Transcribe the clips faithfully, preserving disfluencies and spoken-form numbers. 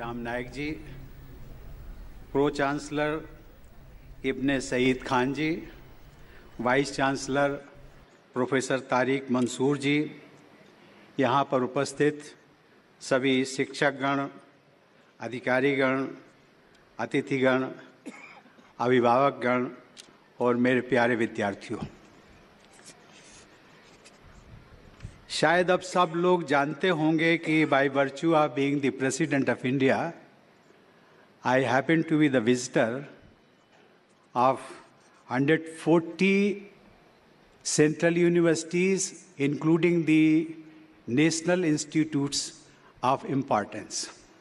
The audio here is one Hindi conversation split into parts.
Ram Nayak ji, pro chancellor Ibne Saeed Khan ji, vice chancellor professor Tariq Mansoor ji, यहाँ पर उपस्थित सभी शिक्षकगण, अधिकारीगण, अतिथिगण, अभिभावकगण और मेरे प्यारे विद्यार्थियों, शायद अब सब लोग जानते होंगे कि by virtue of being the president of India, I happen to be the visitor of one hundred forty central universities, including the national institutes of importance.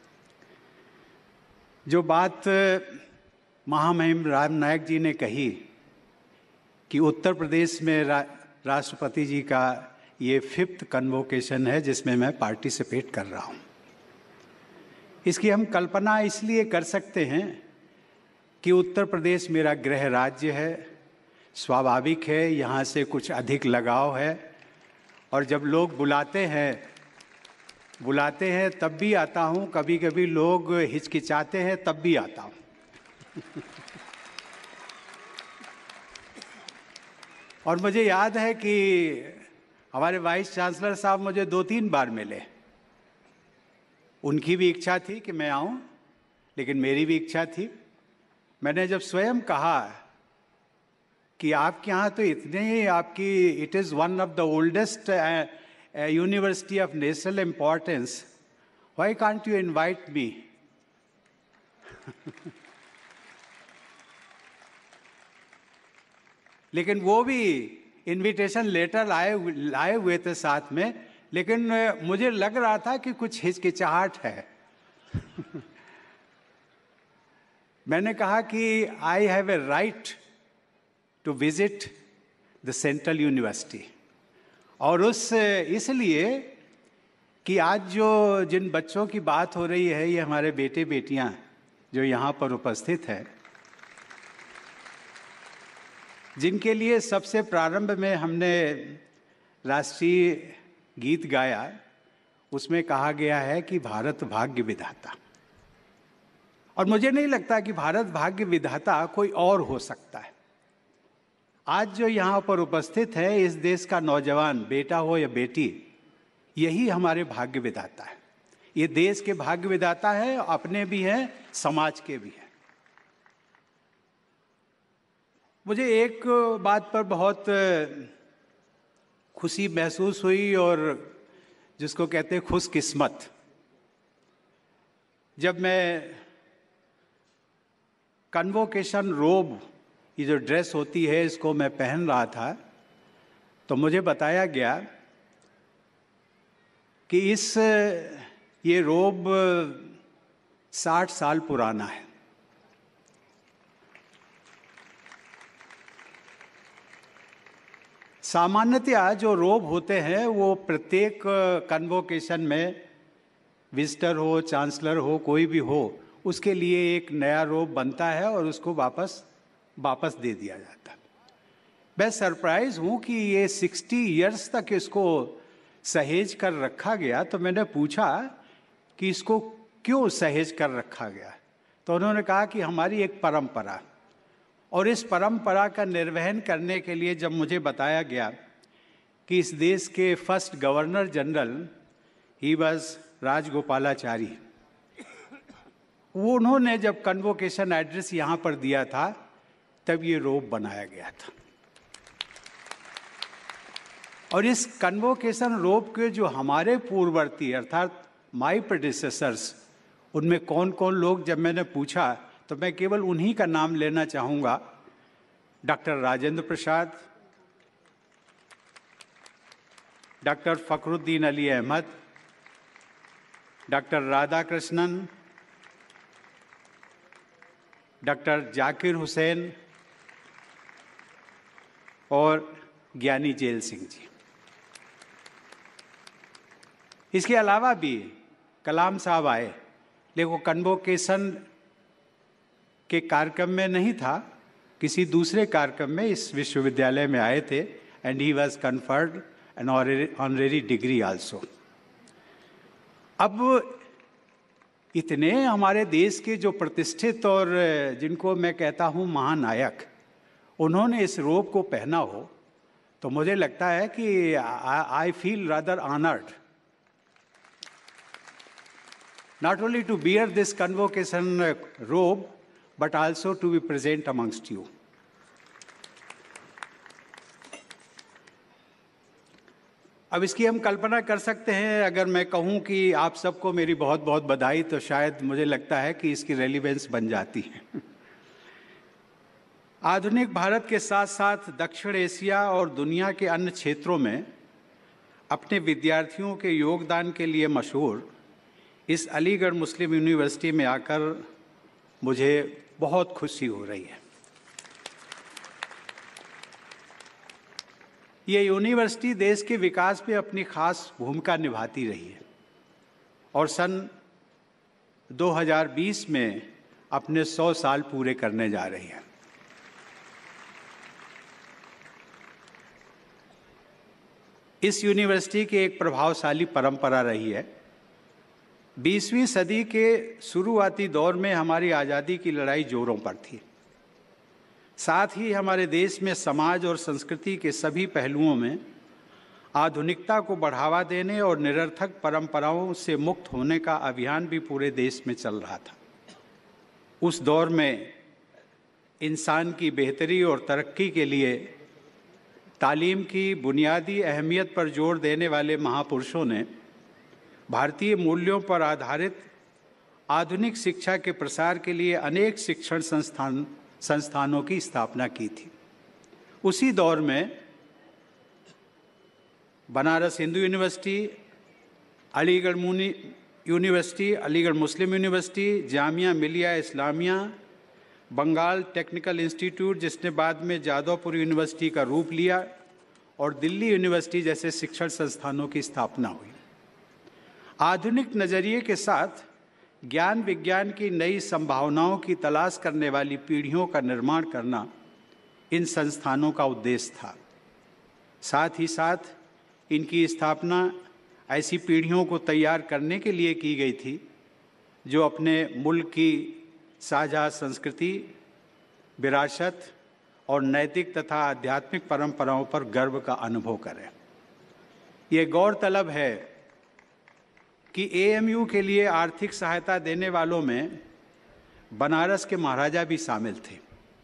जो बात महामहिम राम नायक जी ने कही कि उत्तर प्रदेश में रा, राष्ट्रपति जी का ये फिफ्थ कन्वोकेशन है जिसमें मैं पार्टिसिपेट कर रहा हूँ। इसकी हम कल्पना इसलिए कर सकते हैं कि उत्तर प्रदेश मेरा गृह राज्य है, स्वाभाविक है, यहाँ से कुछ अधिक लगाव है और जब लोग बुलाते हैं बुलाते हैं तब भी आता हूँ, कभी कभी लोग हिचकिचाते हैं तब भी आता हूँ। और मुझे याद है कि हमारे वाइस चांसलर साहब मुझे दो तीन बार मिले। उनकी भी इच्छा थी कि मैं आऊँ, लेकिन मेरी भी इच्छा थी। मैंने जब स्वयं कहा कि आपके यहाँ तो इतने ही आपकी it is one of the oldest university of national importance, why can't you invite me? लेकिन वो भी इनविटेशन लेटर लाए लाए हुए थे साथ में, लेकिन मुझे लग रहा था कि कुछ हिचकिचाहट है। मैंने कहा कि I have a right to visit the central university, और उस इसलिए कि आज जो जिन बच्चों की बात हो रही है, ये हमारे बेटे बेटियां जो यहाँ पर उपस्थित हैं, जिनके लिए सबसे प्रारंभ में हमने राष्ट्रीय गीत गाया, उसमें कहा गया है कि भारत भाग्य विधाता। और मुझे नहीं लगता कि भारत भाग्य विधाता कोई और हो सकता है। आज जो यहाँ पर उपस्थित है, इस देश का नौजवान बेटा हो या बेटी, यही हमारे भाग्य विधाता है। ये देश के भाग्य विधाता है, अपने भी हैं, समाज के भी हैं। मुझे एक बात पर बहुत खुशी महसूस हुई, और जिसको कहते हैं खुशकिस्मत। जब मैं कन्वोकेशन रोब, ये जो ड्रेस होती है, इसको मैं पहन रहा था, तो मुझे बताया गया कि इस ये रोब साठ साल पुराना है। सामान्यतया जो रोब होते हैं वो प्रत्येक कन्वोकेशन में विजिटर हो, चांसलर हो, कोई भी हो, उसके लिए एक नया रोब बनता है और उसको वापस वापस दे दिया जाता है। मैं सरप्राइज हूँ कि ये साठ इयर्स तक इसको सहेज कर रखा गया। तो मैंने पूछा कि इसको क्यों सहेज कर रखा गया, तो उन्होंने कहा कि हमारी एक परंपरा, और इस परंपरा का निर्वहन करने के लिए जब मुझे बताया गया कि इस देश के first governor general he was Rajagopalachari, वो उन्होंने जब कन्वोकेशन एड्रेस यहाँ पर दिया था, तब ये रोब बनाया गया था। और इस कन्वोकेशन रोब के जो हमारे पूर्ववर्ती अर्थात माय प्रेडिसेसर्स, उनमें कौन कौन लोग, जब मैंने पूछा तो मैं केवल उन्हीं का नाम लेना चाहूँगा। Doctor Rajendra Prasad, doctor Fakhruddin Ali Ahmed, doctor Radha Krishnan, doctor Zakir Hussain और ज्ञानी जेल सिंह जी। इसके अलावा भी कलाम साहब आए, लेकिन वो कन्वोकेशन के कार्यक्रम में नहीं था, किसी दूसरे कार्यक्रम में इस विश्वविद्यालय में आए थे, and he was conferred an honorary degree also. अब इतने हमारे देश के जो प्रतिष्ठित और जिनको मैं कहता हूँ महानायक, उन्होंने इस रोब को पहना हो, तो मुझे लगता है कि I feel rather honoured not only to bear this convocation robe, but also to be present amongst you. अब इसकी हम कल्पना कर सकते हैं, अगर मैं कहूं कि आप सबको मेरी बहुत बहुत बधाई, तो शायद मुझे लगता है कि इसकी रेलिवेंस बन जाती है। आधुनिक भारत के साथ साथ दक्षिण एशिया और दुनिया के अन्य क्षेत्रों में अपने विद्यार्थियों के योगदान के लिए मशहूर इस अलीगढ़ मुस्लिम यूनिवर्सिटी में आकर मुझे बहुत खुशी हो रही है। ये यूनिवर्सिटी देश के विकास में अपनी खास भूमिका निभाती रही है और सन दो हज़ार बीस में अपने सौ साल पूरे करने जा रही है। इस यूनिवर्सिटी की एक प्रभावशाली परंपरा रही है। बीसवीं सदी के शुरुआती दौर में हमारी आज़ादी की लड़ाई जोरों पर थी। साथ ही हमारे देश में समाज और संस्कृति के सभी पहलुओं में आधुनिकता को बढ़ावा देने और निरर्थक परंपराओं से मुक्त होने का अभियान भी पूरे देश में चल रहा था। उस दौर में इंसान की बेहतरी और तरक्की के लिए तालीम की बुनियादी अहमियत पर जोर देने वाले महापुरुषों ने भारतीय मूल्यों पर आधारित आधुनिक शिक्षा के प्रसार के लिए अनेक शिक्षण संस्थान संस्थानों की स्थापना की थी। उसी दौर में Banaras Hindu university, Aligarh university, Aligarh Muslim university, Jamia Millia Islamia, Bengal technical institute जिसने बाद में जादवपुर यूनिवर्सिटी का रूप लिया, और दिल्ली यूनिवर्सिटी जैसे शिक्षण संस्थानों की स्थापना हुई। आधुनिक नज़रिए के साथ ज्ञान विज्ञान की नई संभावनाओं की तलाश करने वाली पीढ़ियों का निर्माण करना इन संस्थानों का उद्देश्य था। साथ ही साथ इनकी स्थापना ऐसी पीढ़ियों को तैयार करने के लिए की गई थी जो अपने मुल्क की साझा संस्कृति, विरासत और नैतिक तथा आध्यात्मिक परंपराओं पर गर्व का अनुभव करें। ये गौरतलब है कि ए एम यू के लिए आर्थिक सहायता देने वालों में बनारस के महाराजा भी शामिल थे।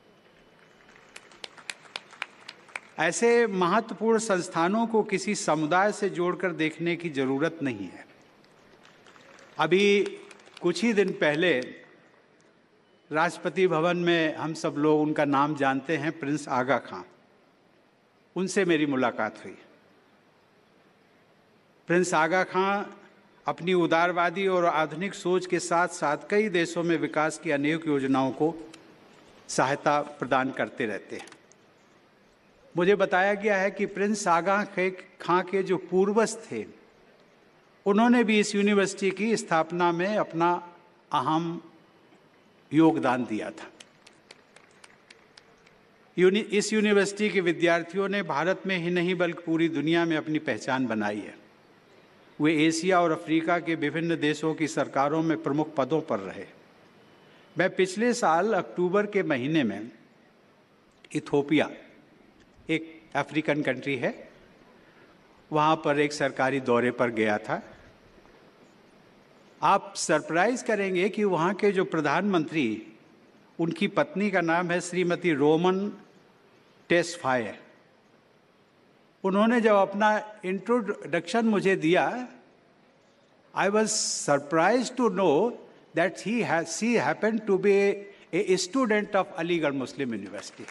ऐसे महत्वपूर्ण संस्थानों को किसी समुदाय से जोड़कर देखने की जरूरत नहीं है। अभी कुछ ही दिन पहले राष्ट्रपति भवन में हम सब लोग उनका नाम जानते हैं, प्रिंस आगा खां, उनसे मेरी मुलाकात हुई। प्रिंस आगा खां अपनी उदारवादी और आधुनिक सोच के साथ साथ कई देशों में विकास की अनेक योजनाओं को सहायता प्रदान करते रहते हैं। मुझे बताया गया है कि प्रिंस आगा खां के जो पूर्वज थे, उन्होंने भी इस यूनिवर्सिटी की स्थापना में अपना अहम योगदान दिया था। यूनि इस यूनिवर्सिटी के विद्यार्थियों ने भारत में ही नहीं बल्कि पूरी दुनिया में अपनी पहचान बनाई है। वे एशिया और अफ्रीका के विभिन्न देशों की सरकारों में प्रमुख पदों पर रहे। मैं पिछले साल अक्टूबर के महीने में इथियोपिया, एक अफ्रीकन कंट्री है, वहाँ पर एक सरकारी दौरे पर गया था। आप सरप्राइज करेंगे कि वहाँ के जो प्रधानमंत्री, उनकी पत्नी का नाम है श्रीमती रोमन टेस्फायर। उन्होंने जब अपना इंट्रोडक्शन मुझे दिया, I was surprise to know that he she happened to be a student of Aligarh Muslim university.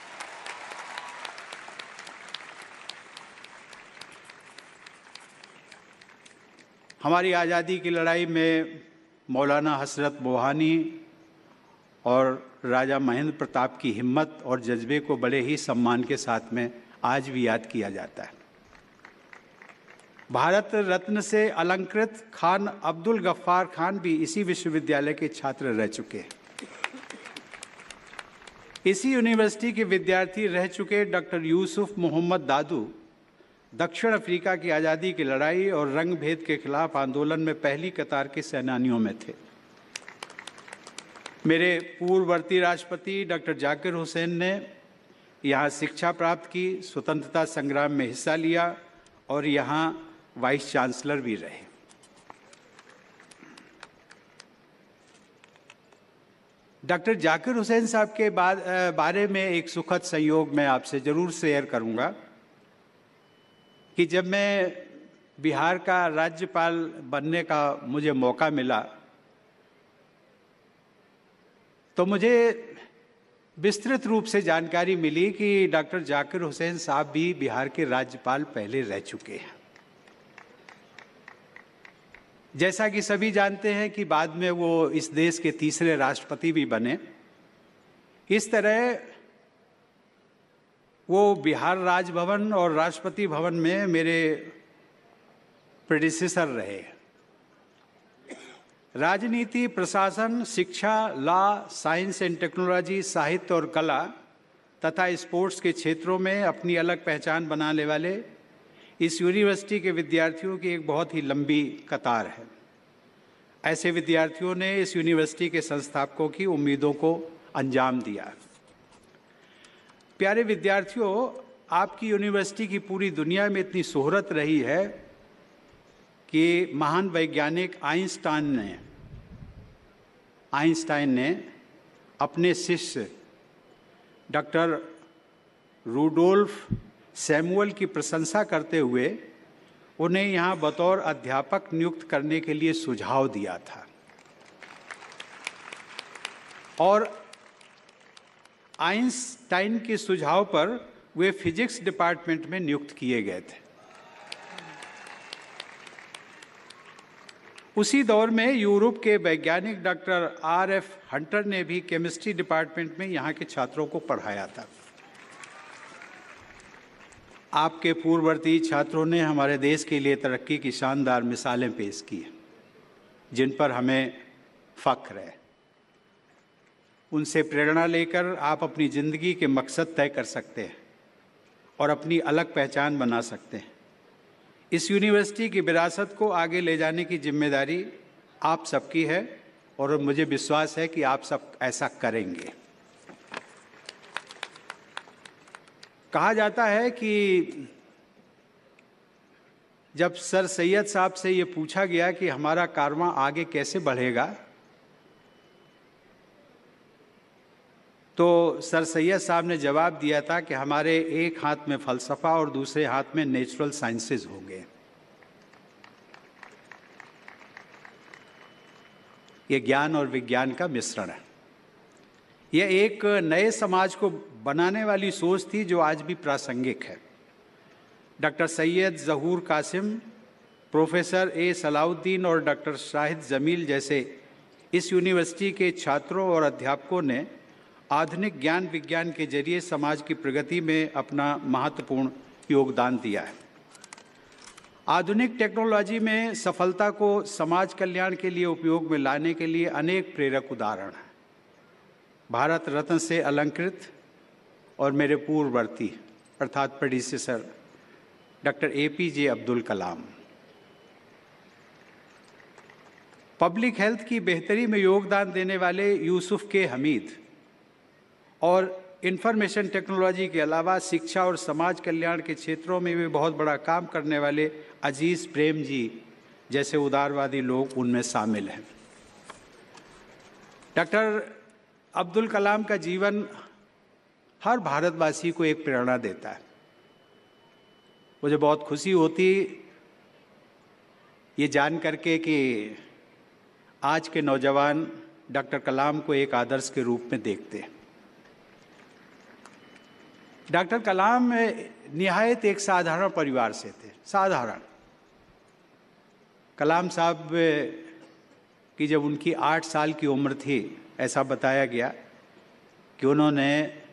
हमारी आज़ादी की लड़ाई में मौलाना हसरत मोहानी और राजा महेंद्र प्रताप की हिम्मत और जज्बे को बड़े ही सम्मान के साथ में आज भी याद किया जाता है। भारत रत्न से अलंकृत खान अब्दुल गफ्फार खान भी इसी विश्वविद्यालय के छात्र रह चुके हैं। इसी यूनिवर्सिटी के विद्यार्थी रह चुके डॉक्टर यूसुफ मोहम्मद दादू दक्षिण अफ्रीका की आज़ादी की लड़ाई और रंग भेद के खिलाफ आंदोलन में पहली कतार के सेनानियों में थे। मेरे पूर्ववर्ती राष्ट्रपति डॉक्टर जाकिर हुसैन ने यहाँ शिक्षा प्राप्त की, स्वतंत्रता संग्राम में हिस्सा लिया और यहाँ वाइस चांसलर भी रहे। डॉक्टर जाकिर हुसैन साहब के बाद बारे में एक सुखद संयोग मैं आपसे जरूर शेयर करूंगा कि जब मैं बिहार का राज्यपाल बनने का मुझे मौका मिला तो मुझे विस्तृत रूप से जानकारी मिली कि डॉक्टर जाकिर हुसैन साहब भी बिहार के राज्यपाल पहले रह चुके हैं। जैसा कि सभी जानते हैं कि बाद में वो इस देश के तीसरे राष्ट्रपति भी बने, इस तरह वो बिहार राजभवन और राष्ट्रपति भवन में मेरे प्रेडिसेसर रहे। राजनीति, प्रशासन, शिक्षा, लॉ, साइंस एंड टेक्नोलॉजी, साहित्य और कला तथा स्पोर्ट्स के क्षेत्रों में अपनी अलग पहचान बनाने वाले इस यूनिवर्सिटी के विद्यार्थियों की एक बहुत ही लंबी कतार है। ऐसे विद्यार्थियों ने इस यूनिवर्सिटी के संस्थापकों की उम्मीदों को अंजाम दिया। प्यारे विद्यार्थियों, आपकी यूनिवर्सिटी की पूरी दुनिया में इतनी शोहरत रही है कि महान वैज्ञानिक आइंस्टाइन ने आइंस्टाइन ने अपने शिष्य डॉक्टर रूडोल्फ सैमुअल की प्रशंसा करते हुए उन्हें यहाँ बतौर अध्यापक नियुक्त करने के लिए सुझाव दिया था और आइंस्टाइन के सुझाव पर वे फिजिक्स डिपार्टमेंट में नियुक्त किए गए थे। उसी दौर में यूरोप के वैज्ञानिक डॉक्टर आर एफ हंटर ने भी केमिस्ट्री डिपार्टमेंट में यहाँ के छात्रों को पढ़ाया था। आपके पूर्ववर्ती छात्रों ने हमारे देश के लिए तरक्की की शानदार मिसालें पेश की जिन पर हमें फख्र है। उनसे प्रेरणा लेकर आप अपनी ज़िंदगी के मकसद तय कर सकते हैं और अपनी अलग पहचान बना सकते हैं। इस यूनिवर्सिटी की विरासत को आगे ले जाने की जिम्मेदारी आप सबकी है और मुझे विश्वास है कि आप सब ऐसा करेंगे। कहा जाता है कि जब सर सैयद साहब से ये पूछा गया कि हमारा कारवां आगे कैसे बढ़ेगा, तो सर सैयद साहब ने जवाब दिया था कि हमारे एक हाथ में फलसफा और दूसरे हाथ में नेचुरल साइंसेज होंगे। ये ज्ञान और विज्ञान का मिश्रण है। यह एक नए समाज को बनाने वाली सोच थी जो आज भी प्रासंगिक है। Doctor Syed Zahoor Qasim, professor A Salahuddin और डॉक्टर शाहिद जमील जैसे इस यूनिवर्सिटी के छात्रों और अध्यापकों ने आधुनिक ज्ञान विज्ञान के जरिए समाज की प्रगति में अपना महत्वपूर्ण योगदान दिया है। आधुनिक टेक्नोलॉजी में सफलता को समाज कल्याण के लिए उपयोग में लाने के लिए अनेक प्रेरक उदाहरण हैं। भारत रत्न से अलंकृत और मेरे पूर्ववर्ती अर्थात predecessor doctor A P J Abdul Kalam, public health की बेहतरी में योगदान देने वाले यूसुफ के हमीद और इंफॉर्मेशन टेक्नोलॉजी के अलावा शिक्षा और समाज कल्याण के क्षेत्रों में भी बहुत बड़ा काम करने वाले अजीज प्रेम जी जैसे उदारवादी लोग उनमें शामिल हैं। डॉक्टर अब्दुल कलाम का जीवन हर भारतवासी को एक प्रेरणा देता है। मुझे बहुत खुशी होती ये जान करके कि आज के नौजवान डॉक्टर कलाम को एक आदर्श के रूप में देखते हैं। डॉक्टर कलाम निहायत एक साधारण परिवार से थे। साधारण कलाम साहब की जब उनकी आठ साल की उम्र थी, ऐसा बताया गया कि उन्होंने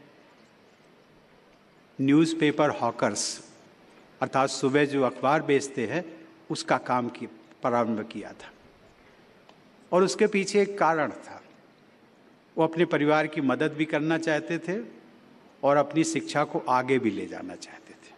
न्यूज़पेपर हॉकर्स अर्थात सुबह जो अखबार बेचते हैं उसका काम की प्रारंभ किया था और उसके पीछे एक कारण था। वो अपने परिवार की मदद भी करना चाहते थे और अपनी शिक्षा को आगे भी ले जाना चाहते थे।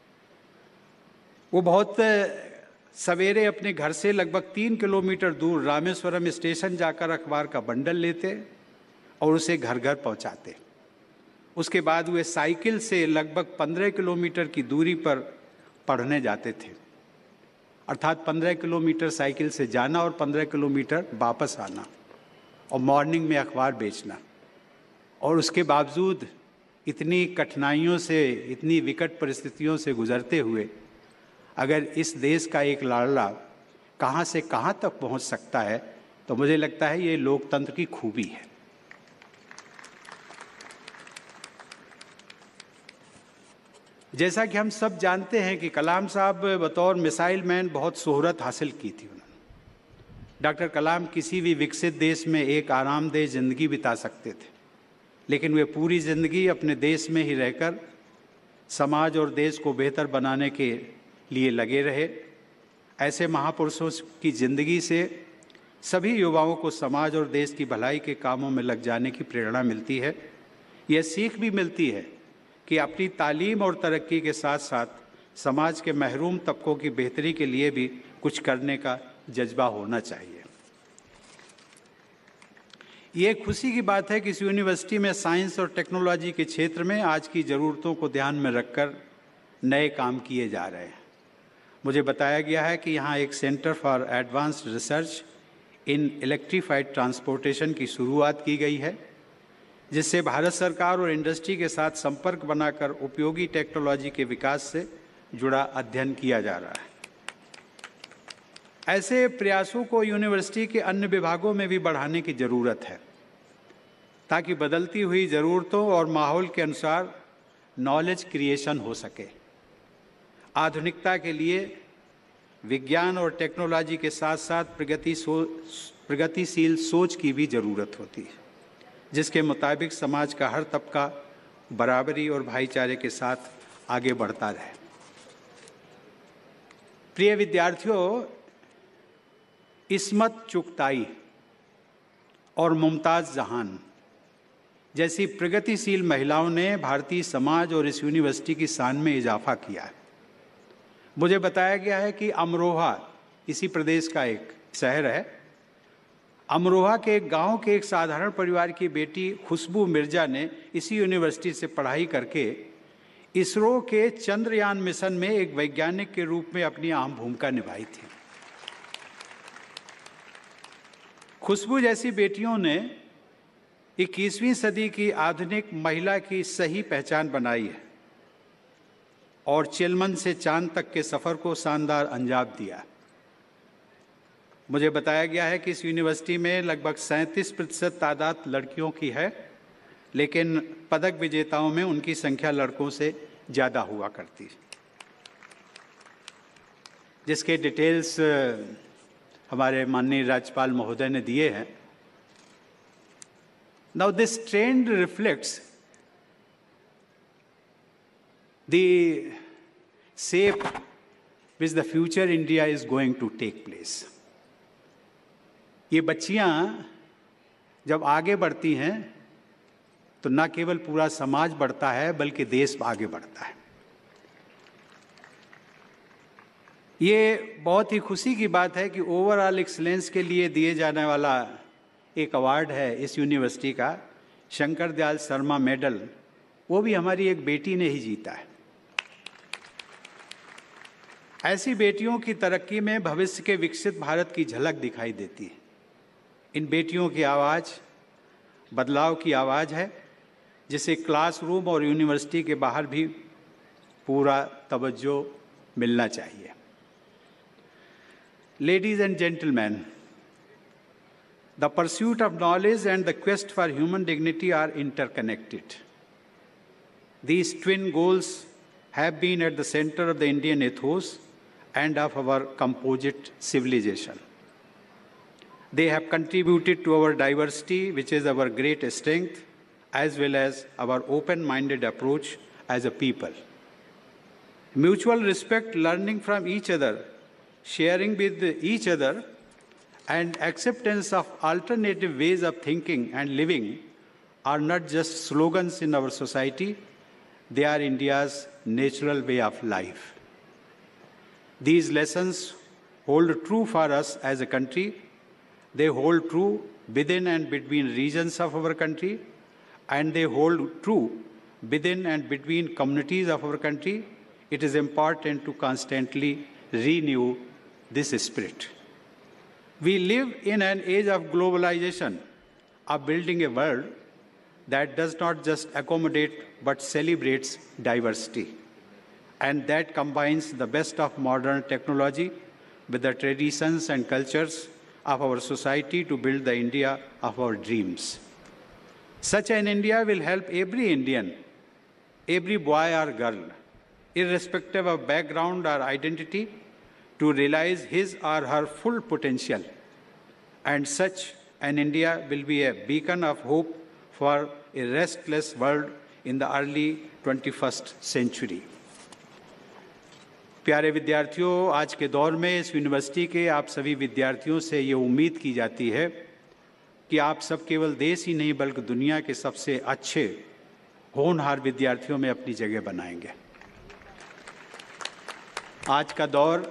वो बहुत सवेरे अपने घर से लगभग तीन किलोमीटर दूर रामेश्वरम स्टेशन जाकर अखबार का बंडल लेते और उसे घर घर पहुंचाते। उसके बाद वे साइकिल से लगभग पंद्रह किलोमीटर की दूरी पर पढ़ने जाते थे, अर्थात पंद्रह किलोमीटर साइकिल से जाना और पंद्रह किलोमीटर वापस आना, और मॉर्निंग में अखबार बेचना। और उसके बावजूद इतनी कठिनाइयों से, इतनी विकट परिस्थितियों से गुजरते हुए अगर इस देश का एक लाडला कहाँ से कहाँ तक पहुँच सकता है, तो मुझे लगता है ये लोकतंत्र की खूबी है। जैसा कि हम सब जानते हैं कि कलाम साहब बतौर मिसाइल मैन बहुत शोहरत हासिल की थी उन्होंने। डॉक्टर कलाम किसी भी विकसित देश में एक आरामदेह जिंदगी बिता सकते थे, लेकिन वे पूरी ज़िंदगी अपने देश में ही रहकर समाज और देश को बेहतर बनाने के लिए लगे रहे। ऐसे महापुरुषों की ज़िंदगी से सभी युवाओं को समाज और देश की भलाई के कामों में लग जाने की प्रेरणा मिलती है। यह सीख भी मिलती है कि अपनी तालीम और तरक्की के साथ साथ समाज के महरूम तबकों की बेहतरी के लिए भी कुछ करने का जज्बा होना चाहिए। ये खुशी की बात है कि इस यूनिवर्सिटी में साइंस और टेक्नोलॉजी के क्षेत्र में आज की ज़रूरतों को ध्यान में रखकर नए काम किए जा रहे हैं। मुझे बताया गया है कि यहाँ एक centre for advanced research in electrified transportation की शुरुआत की गई है, जिससे भारत सरकार और इंडस्ट्री के साथ संपर्क बनाकर उपयोगी टेक्नोलॉजी के विकास से जुड़ा अध्ययन किया जा रहा है। ऐसे प्रयासों को यूनिवर्सिटी के अन्य विभागों में भी बढ़ाने की ज़रूरत है, ताकि बदलती हुई ज़रूरतों और माहौल के अनुसार नॉलेज क्रिएशन हो सके। आधुनिकता के लिए विज्ञान और टेक्नोलॉजी के साथ साथ प्रगति सो प्रगतिशील सोच की भी ज़रूरत होती है, जिसके मुताबिक समाज का हर तबका बराबरी और भाईचारे के साथ आगे बढ़ता रहे। प्रिय विद्यार्थियों, इस्मत चुगताई और मुमताज़ जहान जैसी प्रगतिशील महिलाओं ने भारतीय समाज और इस यूनिवर्सिटी की शान में इजाफा किया है। मुझे बताया गया है कि अमरोहा इसी प्रदेश का एक शहर है। अमरोहा के एक गांव के एक साधारण परिवार की बेटी खुशबू मिर्जा ने इसी यूनिवर्सिटी से पढ़ाई करके इसरो के चंद्रयान मिशन में एक वैज्ञानिक के रूप में अपनी अहम भूमिका निभाई थी। खुशबू जैसी बेटियों ने इक्कीसवीं सदी की आधुनिक महिला की सही पहचान बनाई है और चिलमन से चांद तक के सफ़र को शानदार अंजाम दिया। मुझे बताया गया है कि इस यूनिवर्सिटी में लगभग सैंतीस प्रतिशत तादाद लड़कियों की है, लेकिन पदक विजेताओं में उनकी संख्या लड़कों से ज़्यादा हुआ करती है, जिसके डिटेल्स हमारे माननीय राज्यपाल महोदय ने दिए हैं। Now this trend reflects the shape which the future India is going to take place. ये बच्चियां जब आगे बढ़ती हैं तो न केवल पूरा समाज बढ़ता है, बल्कि देश आगे बढ़ता है। ये बहुत ही खुशी की बात है कि ओवरऑल एक्सीलेंस के लिए दिए जाने वाला एक अवार्ड है इस यूनिवर्सिटी का, शंकर दयाल शर्मा मेडल, वो भी हमारी एक बेटी ने ही जीता है। ऐसी बेटियों की तरक्की में भविष्य के विकसित भारत की झलक दिखाई देती है। इन बेटियों की आवाज़ बदलाव की आवाज़ है, जिसे क्लासरूम और यूनिवर्सिटी के बाहर भी पूरा तवज्जो मिलना चाहिए। Ladies and gentlemen, the pursuit of knowledge and the quest for human dignity are interconnected. These twin goals have been at the center of the Indian ethos and of our composite civilization. They have contributed to our diversity, which is our great strength, as well as our open-minded approach as a people. Mutual respect, learning from each other, sharing with each other, and acceptance of alternative ways of thinking and living are not just slogans in our society, they are India's natural way of life. These lessons hold true for us as a country They hold true within and between regions of our country, and they hold true within and between communities of our country. It is important to constantly renew this spirit. We live in an age of globalization, of building a world that does not just accommodate but celebrates diversity, and that combines the best of modern technology with the traditions and cultures of our society to build the India of our dreams. Such an India will help every Indian, every boy or girl, irrespective of background or identity, to realize his or her full potential. And such an India will be a beacon of hope for a restless world in the early twenty-first century. प्यारे विद्यार्थियों, आज के दौर में इस यूनिवर्सिटी के आप सभी विद्यार्थियों से ये उम्मीद की जाती है कि आप सब केवल देश ही नहीं बल्कि दुनिया के सबसे अच्छे होनहार विद्यार्थियों में अपनी जगह बनाएंगे। आज का दौर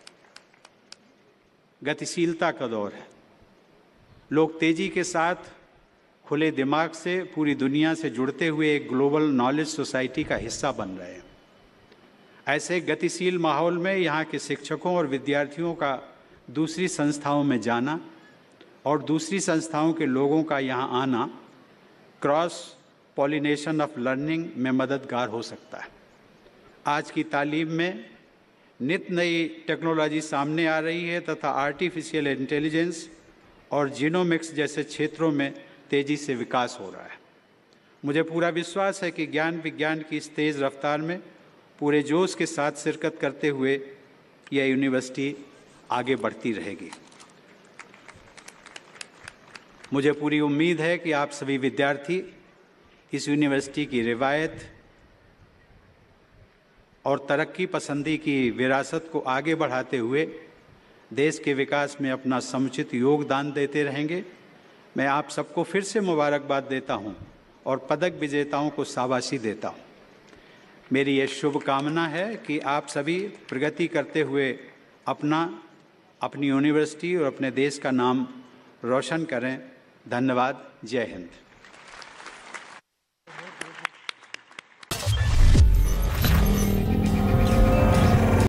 गतिशीलता का दौर है। लोग तेजी के साथ खुले दिमाग से पूरी दुनिया से जुड़ते हुए एक ग्लोबल नॉलेज सोसाइटी का हिस्सा बन रहे हैं। ऐसे गतिशील माहौल में यहाँ के शिक्षकों और विद्यार्थियों का दूसरी संस्थाओं में जाना और दूसरी संस्थाओं के लोगों का यहाँ आना क्रॉस पॉलिनेशन ऑफ लर्निंग में मददगार हो सकता है। आज की तालीम में नित नई टेक्नोलॉजी सामने आ रही है तथा आर्टिफिशियल इंटेलिजेंस और जीनोमिक्स जैसे क्षेत्रों में तेज़ी से विकास हो रहा है। मुझे पूरा विश्वास है कि ज्ञान विज्ञान की इस तेज़ रफ्तार में पूरे जोश के साथ शिरकत करते हुए यह यूनिवर्सिटी आगे बढ़ती रहेगी। मुझे पूरी उम्मीद है कि आप सभी विद्यार्थी इस यूनिवर्सिटी की रिवायत और तरक्की पसंदी की विरासत को आगे बढ़ाते हुए देश के विकास में अपना समुचित योगदान देते रहेंगे। मैं आप सबको फिर से मुबारकबाद देता हूं और पदक विजेताओं को शाबाशी देता हूं। मेरी ये शुभकामना है कि आप सभी प्रगति करते हुए अपना अपनी यूनिवर्सिटी और अपने देश का नाम रोशन करें। धन्यवाद। जय हिंद।